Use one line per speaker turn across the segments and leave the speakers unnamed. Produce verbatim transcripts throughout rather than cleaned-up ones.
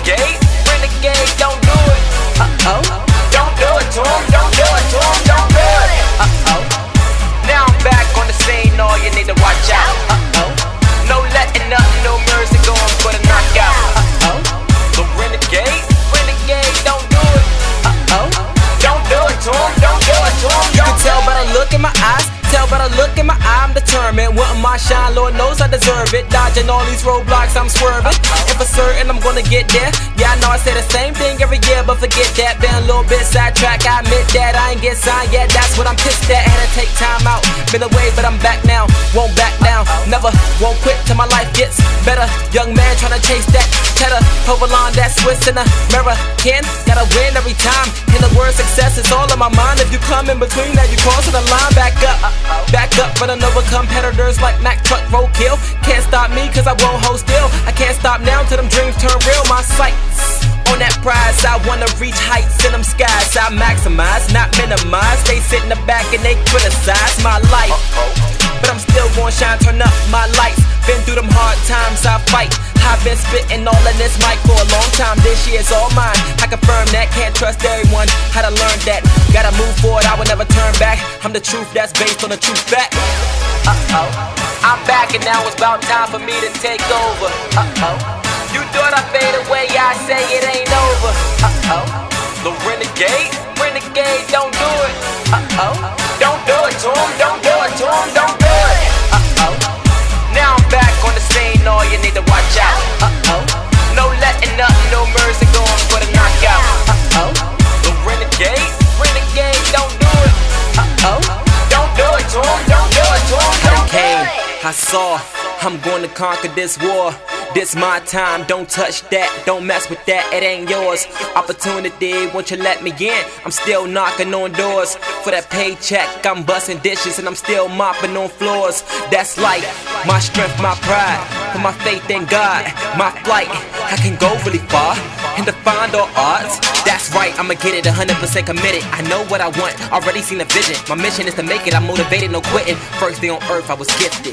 renegade, renegade, don't do it. Uh-oh. Don't do it to him, don't do it to him, don't do it. Uh-oh. Now I'm back on the scene, all you need to watch out. Uh-oh. No letting up, no mercy, going for the knockout. Uh-oh. The renegade, renegade, don't do it. Uh-oh. Don't do it to him, don't do it to him. You can tell by the look in my eyes, tell by the look in my eye, I'm determined. Wanting my shine, Lord knows I deserve it. Dodging all these roadblocks, I'm swerving. And for certain, I'm gonna get there. Yeah, I know I say the same thing every year, but forget that. Been a little bit sidetracked, I admit that. I ain't get signed yet, that's what I'm pissed at. Had to take time out, been away, but I'm back now. Won't back down, never, won't quit till my life gets better. Young man trying to chase that cheddar, Provolone, that Swiss in American. Gotta win every time. In the word success, it's all in my mind. If you come in between that, you crossing the line. Back up, back up, running over competitors like Mack Truck Roadkill. Can't stop me cause I won't hold still. I can't stop now till them dreams turn real. My sights on that prize, I wanna reach heights in them skies. I maximize, not minimize. They sit in the back and they criticize my life, but I'm still gonna shine, turn up my lights. Been through them hard times, I fight. I've been spitting all in this mic for a long time. This year's all mine, I confirm that. Can't trust everyone, had to learn that. Gotta move forward, I will never turn back. I'm the truth, that's based on the truth fact. Uh-oh, I'm back and now it's about time for me to take over. Uh-oh, you thought I fade away, I say it ain't over. Uh-oh, the renegade, renegade, don't do it. Uh-oh, don't do it to him, don't do it to him, don't do it. Uh-oh, now I'm back on the scene, all you need to watch out. Uh-oh, no letting up, no mercy, going for the knockout. Uh-oh, the renegade, renegade, don't do it. Uh-oh, don't do it to him, don't do it to him, don't do it. I saw, I'm going to conquer this war. This my time, don't touch that, don't mess with that, it ain't yours. Opportunity, won't you let me in? I'm still knocking on doors. For that paycheck, I'm busting dishes and I'm still mopping on floors. That's life, my strength, my pride. For my faith in God, my flight, I can go really far and define all odds. That's right, I'ma get it one hundred percent committed. I know what I want, already seen the vision. My mission is to make it, I'm motivated, no quitting. First day on earth, I was gifted.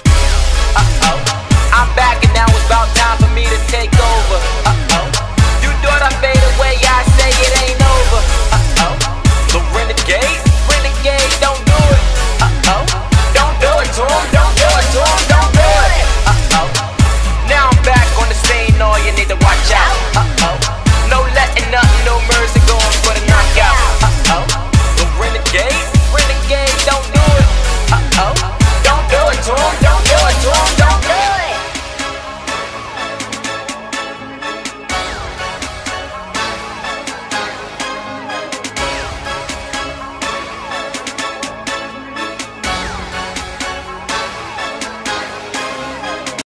Uh-oh, I'm back and now it's about time for me to take over. Uh-oh, you thought I failed.